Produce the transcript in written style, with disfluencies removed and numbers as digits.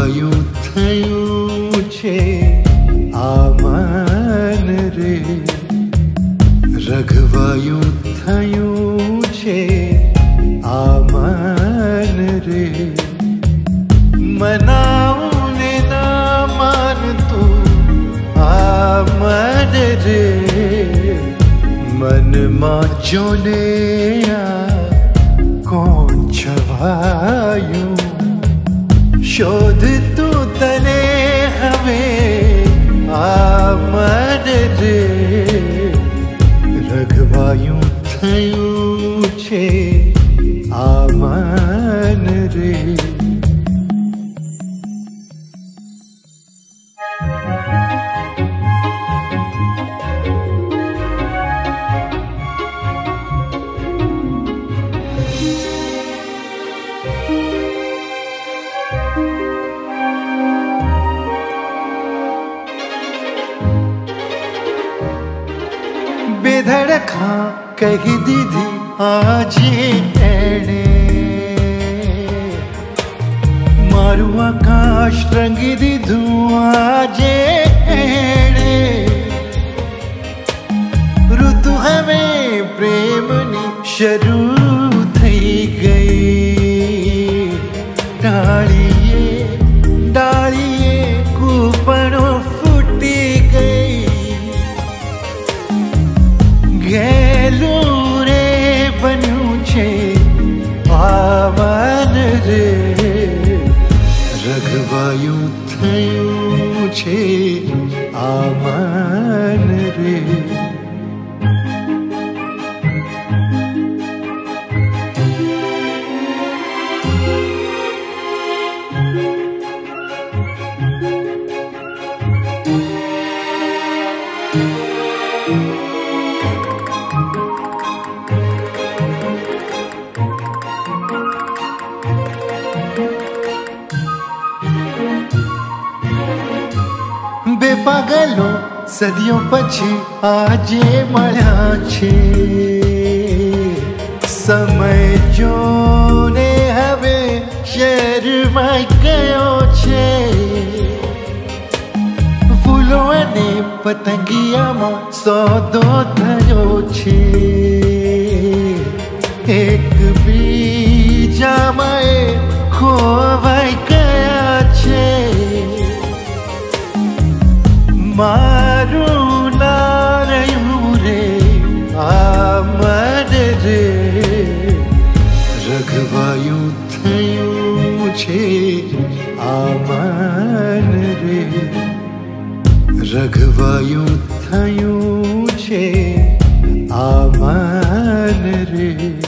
રઘવાયું થયું છે આ મન રે, રઘવાયું થયું છે આ મન રે. મનાવું ને ના માનતું આ મન રે, મનમાં જોને આ કોણ છવાયું, શોધતું તને હવે આ મન રે, રઘવાયું થયું છે આ મન રે. બેધડખા કહી દીધી આજે એણે, મારું આકાશ રંગી દીધું આજે એણે. ઋતુ હવે પ્રેમની શરૂ થઈ ગઈ, ડાળીએ ડાળીએ કૂપણો ફૂટી ગઈ. ગેલું રે બન્યું છે આ મન રે, રઘવાયું થયું છે આ મન રે. બે પાગલો સદીઓ પછી આજે મળ્યા છે, સમય જોને હવે શહેરમાં ગયો છે. ફૂલો અને પતંગિયામાં સોદો થયો છે, એક બીજામાં એ ખોવાઈ ગયા છે. મારું ના રહ્યું રે આ મન રે, રઘવાયું થયું છે આ મન રે, રઘવાયું થયું છે આ મન રે.